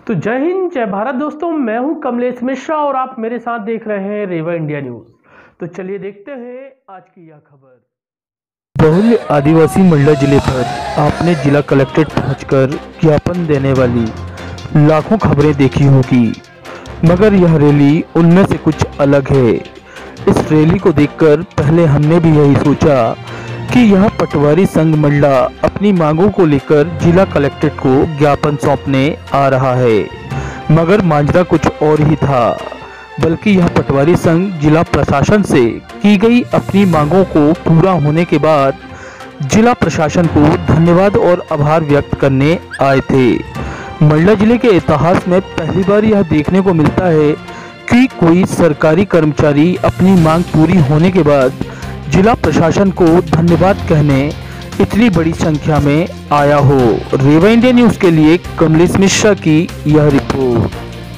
तो जय हिंद जय भारत दोस्तों, मैं हूं कमलेश मिश्रा और आप मेरे साथ देख रहे हैं रेवा इंडिया न्यूज। तो चलिए देखते हैं आज की यह खबर। बहुल्य आदिवासी मंडला जिले पर आपने जिला कलेक्ट्रेट पहुंचकर ज्ञापन देने वाली लाखों खबरें देखी होगी, मगर यह रैली उनमें से कुछ अलग है। इस रैली को देखकर पहले हमने भी यही सोचा कि यह पटवारी संघ मंडला अपनी मांगों को लेकर जिला कलेक्ट्रेट को ज्ञापन सौंपने आ रहा है, मगर मांझरा कुछ और ही था। बल्कि यह पटवारी संघ जिला प्रशासन से की गई अपनी मांगों को पूरा होने के बाद जिला प्रशासन को धन्यवाद और आभार व्यक्त करने आए थे। मंडला जिले के इतिहास में पहली बार यह देखने को मिलता है कि कोई सरकारी कर्मचारी अपनी मांग पूरी होने के बाद जिला प्रशासन को धन्यवाद कहने इतनी बड़ी संख्या में आया हो। रेवा इंडिया न्यूज के लिए कमलेश मिश्रा की यह रिपोर्ट।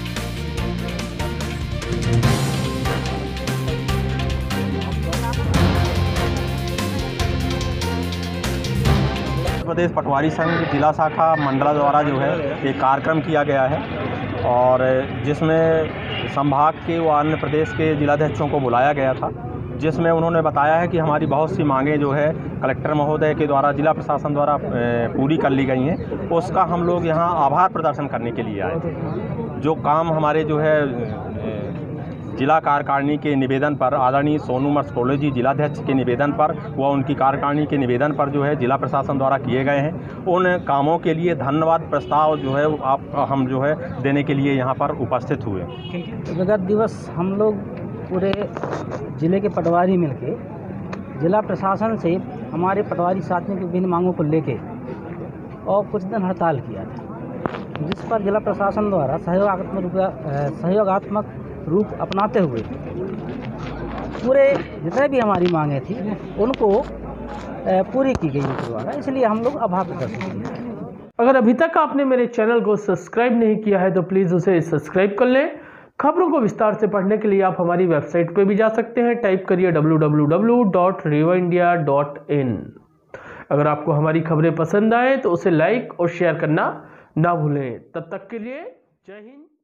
प्रदेश पटवारी संघ जिला शाखा मंडला द्वारा जो है एक कार्यक्रम किया गया है और जिसमें संभाग के व अन्य प्रदेश के जिलाध्यक्षों को बुलाया गया था, जिसमें उन्होंने बताया है कि हमारी बहुत सी मांगें जो है कलेक्टर महोदय के द्वारा जिला प्रशासन द्वारा पूरी कर ली गई हैं। उसका हम लोग यहाँ आभार प्रदर्शन करने के लिए आए थे। जो काम हमारे जो है जिला कार्यकारिणी के निवेदन पर, आदरणीय सोनू मर्सकोले जी जिलाध्यक्ष के निवेदन पर व उनकी कार्यकारिणी के निवेदन पर जो है जिला प्रशासन द्वारा किए गए हैं, उन कामों के लिए धन्यवाद प्रस्ताव जो है हम जो है देने के लिए यहाँ पर उपस्थित हुए। विगत दिवस हम लोग पूरे ज़िले के पटवारी मिलके जिला प्रशासन से हमारे पटवारी साथियों की विभिन्न मांगों को लेके और कुछ दिन हड़ताल किया था, जिस पर जिला प्रशासन द्वारा सहयोगात्मक रूप अपनाते हुए पूरे जितने भी हमारी मांगें थी उनको पूरी की गई उनके द्वारा, इसलिए हम लोग आभार प्रदर्शित किए। अगर अभी तक आपने मेरे चैनल को सब्सक्राइब नहीं किया है तो प्लीज़ उसे सब्सक्राइब कर लें। खबरों को विस्तार से पढ़ने के लिए आप हमारी वेबसाइट पर भी जा सकते हैं, टाइप करिए www.rewaindia.in। अगर आपको हमारी खबरें पसंद आए तो उसे लाइक और शेयर करना ना भूलें। तब तक के लिए जय हिंद।